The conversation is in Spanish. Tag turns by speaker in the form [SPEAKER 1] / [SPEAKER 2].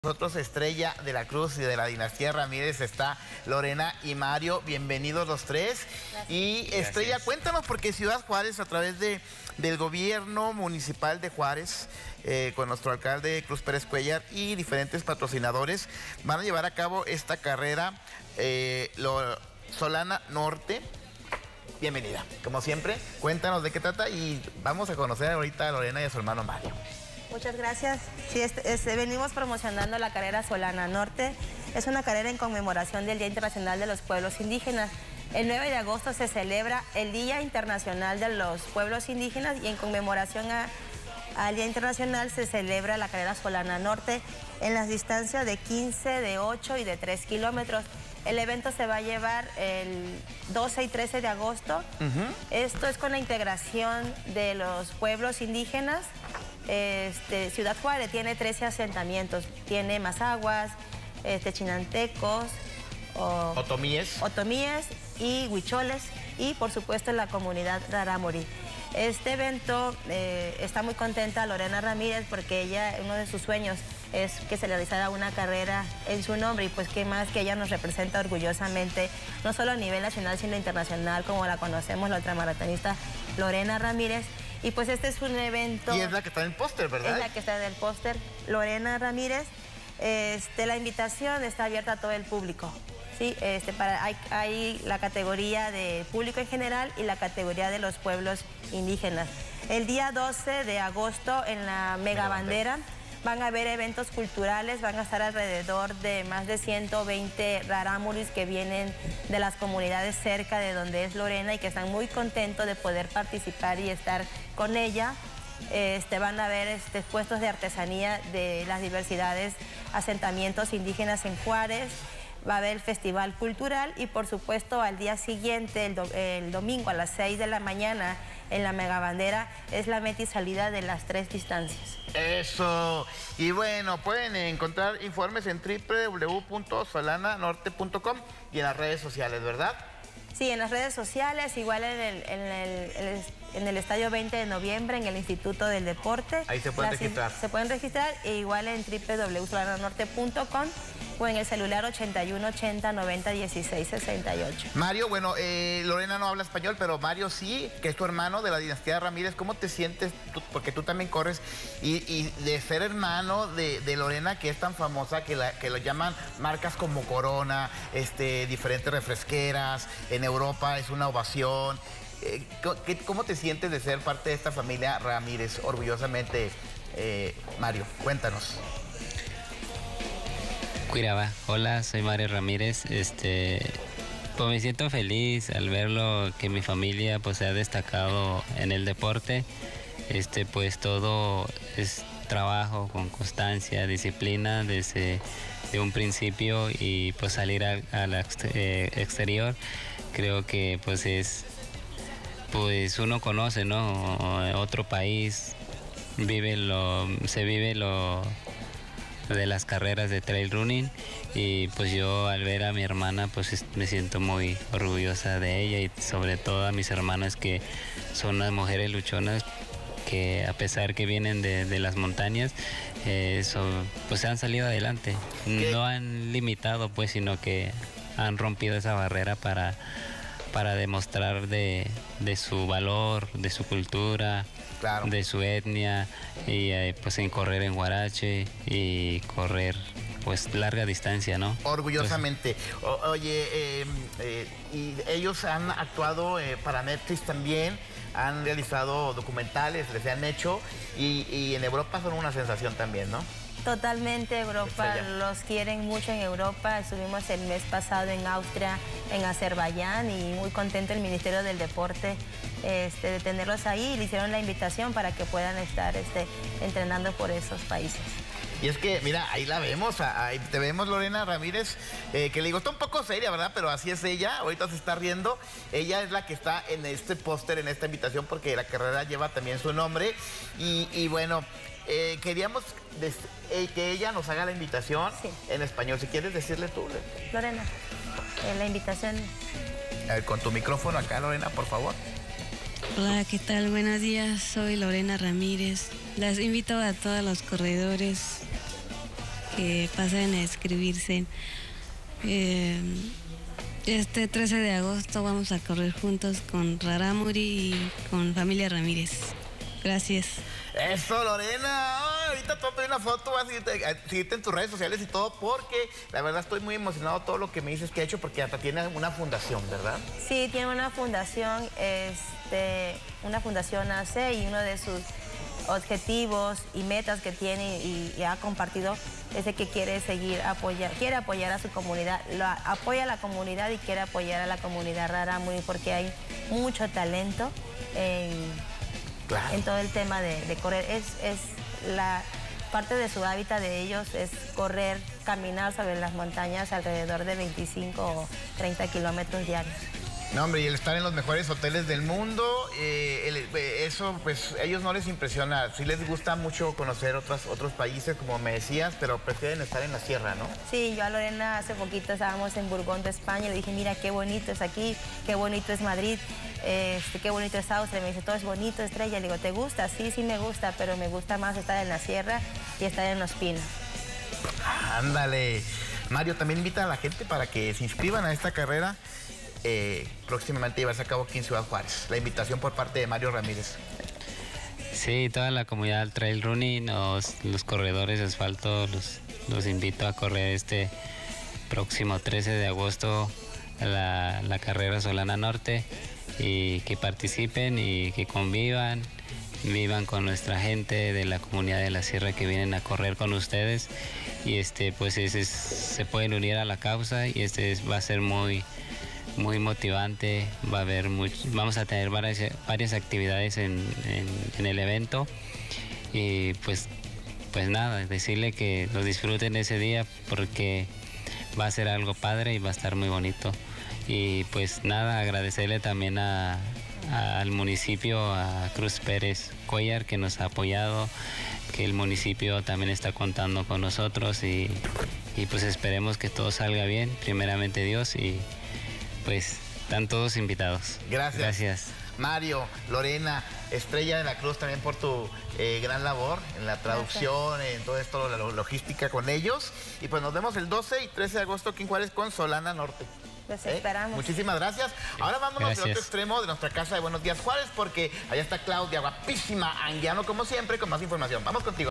[SPEAKER 1] Nosotros, Estrella de la Cruz y de la dinastía Ramírez, está Lorena y Mario. Bienvenidos los tres.
[SPEAKER 2] Gracias.
[SPEAKER 1] Y Estrella, gracias. Cuéntanos, porque Ciudad Juárez, a través del gobierno municipal de Juárez, con nuestro alcalde Cruz Pérez Cuellar y diferentes patrocinadores, van a llevar a cabo esta carrera Solana Norte. Bienvenida, como siempre. Cuéntanos de qué trata y vamos a conocer ahorita a Lorena y a su hermano Mario.
[SPEAKER 2] Muchas gracias. Sí, venimos promocionando la carrera Solana Norte. Es una carrera en conmemoración del Día Internacional de los Pueblos Indígenas. El 9 de agosto se celebra el Día Internacional de los Pueblos Indígenas y en conmemoración al Día Internacional se celebra la carrera Solana Norte en las distancias de 15, de 8 y de 3 kilómetros. El evento se va a llevar el 12 y 13 de agosto. Esto es con la integración de los pueblos indígenas. Ciudad Juárez tiene 13 asentamientos, tiene Mazaguas, Chinantecos,
[SPEAKER 1] Otomíes
[SPEAKER 2] y Huicholes y por supuesto la comunidad Rarámuri. Este evento está muy contenta Lorena Ramírez porque ella, uno de sus sueños es que se realizara una carrera en su nombre y pues qué más que ella nos representa orgullosamente, no solo a nivel nacional sino internacional, como la conocemos, la ultramaratonista Lorena Ramírez. Y pues este es un evento...
[SPEAKER 1] Y es la que está en el póster, ¿verdad?
[SPEAKER 2] Es la que está en el póster, Lorena Ramírez. La invitación está abierta a todo el público. ¿Sí? Hay la categoría de público en general y la categoría de los pueblos indígenas. El día 12 de agosto en la Megabandera van a haber eventos culturales, van a estar alrededor de más de 120 rarámuris que vienen de las comunidades cerca de donde es Lorena y que están muy contentos de poder participar y estar con ella. Van a haber puestos de artesanía de las diversidades, asentamientos indígenas en Juárez. Va a haber el festival cultural y por supuesto al día siguiente, el domingo a las 6 de la mañana en la Megabandera es la meta y salida de las 3 distancias.
[SPEAKER 1] Eso. Y bueno, pueden encontrar informes en www.solananorte.com y en las redes sociales, ¿verdad?
[SPEAKER 2] Sí, en las redes sociales, igual en el Estadio 20 de Noviembre, en el Instituto del Deporte.
[SPEAKER 1] Ahí se pueden registrar.
[SPEAKER 2] Se pueden registrar e igual en www.solananorte.com o en el celular 81 80 90 16 68.
[SPEAKER 1] Mario, bueno, Lorena no habla español, pero Mario sí, que es tu hermano de la dinastía Ramírez. ¿Cómo te sientes tú? Porque tú también corres y de ser hermano de Lorena, que es tan famosa, que lo llaman marcas como Corona, diferentes refresqueras, en Europa es una ovación. ¿Cómo te sientes de ser parte de esta familia Ramírez, orgullosamente, Mario? Cuéntanos.
[SPEAKER 3] Cuiraba. Hola, soy Mario Ramírez. Pues me siento feliz al verlo que mi familia pues se ha destacado en el deporte. Pues todo es trabajo con constancia, disciplina desde un principio y pues salir al exterior. Creo que pues uno conoce, ¿no? Otro país, se vive lo de las carreras de trail running y pues yo al ver a mi hermana pues me siento muy orgullosa de ella y sobre todo a mis hermanas que son unas mujeres luchonas que a pesar que vienen de las montañas pues se han salido adelante. No han limitado pues sino que han rompido esa barrera para demostrar de su valor, de su cultura, claro, de su etnia y pues en correr en huarache y correr pues larga distancia, ¿no?
[SPEAKER 1] Orgullosamente. Oye, y ellos han actuado para Netflix también, han realizado documentales, les han hecho y en Europa son una sensación también, ¿no?
[SPEAKER 2] Totalmente, Europa, los quieren mucho en Europa. Estuvimos el mes pasado en Austria, en Azerbaiyán y muy contento el Ministerio del Deporte de tenerlos ahí. Le hicieron la invitación para que puedan estar entrenando por esos países.
[SPEAKER 1] Y es que, mira, ahí la vemos, ahí te vemos Lorena Ramírez, que le digo, está un poco seria, ¿verdad? Pero así es ella, ahorita se está riendo. Ella es la que está en este póster, en esta invitación, porque la carrera lleva también su nombre. Y bueno, queríamos que ella nos haga la invitación en español. Si quieres decirle tú.
[SPEAKER 2] Lorena, la invitación.
[SPEAKER 1] A ver, con tu micrófono acá, Lorena, por favor.
[SPEAKER 4] Hola, ¿qué tal? Buenos días, soy Lorena Ramírez. Las invito a todos los corredores que pasen a inscribirse. Este 13 de agosto vamos a correr juntos con Rarámuri y con Familia Ramírez. Gracias.
[SPEAKER 1] Eso, Lorena. Ay, ahorita te voy a pedir una foto, vas a seguirte en tus redes sociales y todo, porque la verdad estoy muy emocionado de todo lo que me dices que ha hecho, porque hasta tiene una fundación, ¿verdad?
[SPEAKER 2] Sí, tiene una fundación AC, y uno de sus objetivos y metas que tiene y ha compartido es de que quiere apoyar a su comunidad, apoya a la comunidad y quiere apoyar a la comunidad Rarámuri porque hay mucho talento en todo el tema de correr. Es la parte de su hábitat de ellos es correr, caminar sobre las montañas alrededor de 25 o 30 kilómetros diarios.
[SPEAKER 1] No, hombre, y el estar en los mejores hoteles del mundo, eso pues a ellos no les impresiona. Sí les gusta mucho conocer otros países, como me decías, pero prefieren estar en la sierra, ¿no?
[SPEAKER 2] Sí, yo a Lorena hace poquito estábamos en Burgón de España y le dije, mira, qué bonito es aquí, qué bonito es Madrid, qué bonito es Austria. Me dice, todo es bonito, Estrella. Le digo, ¿te gusta? Sí, sí me gusta, pero me gusta más estar en la sierra y estar en los pinos.
[SPEAKER 1] Ándale. Mario, también invita a la gente para que se inscriban a esta carrera. Próximamente llevarse a cabo aquí en Ciudad Juárez. La invitación por parte de Mario Ramírez.
[SPEAKER 3] Sí, toda la comunidad trail running, los corredores de asfalto, los invito a correr este próximo 13 de agosto la carrera Solana Norte, y que participen y que vivan con nuestra gente de la comunidad de la sierra que vienen a correr con ustedes, y pues se pueden unir a la causa, y va a ser muy motivante. Vamos a tener varias actividades en el evento, y pues nada, decirle que lo disfruten ese día porque va a ser algo padre y va a estar muy bonito. Y pues nada, agradecerle también al municipio, a Cruz Pérez Cuellar, que nos ha apoyado, que el municipio también está contando con nosotros, y pues esperemos que todo salga bien, primeramente Dios, y pues están todos invitados.
[SPEAKER 1] Gracias. Mario, Lorena, Estrella de la Cruz, también por tu gran labor en la traducción, gracias, en todo esto, la logística con ellos. Y pues nos vemos el 12 y 13 de agosto aquí en Juárez con Solana Norte.
[SPEAKER 2] Los esperamos.
[SPEAKER 1] Muchísimas gracias. Ahora vámonos al otro extremo de nuestra casa de Buenos Días Juárez, porque allá está Claudia, guapísima Anguiano, como siempre, con más información. Vamos contigo.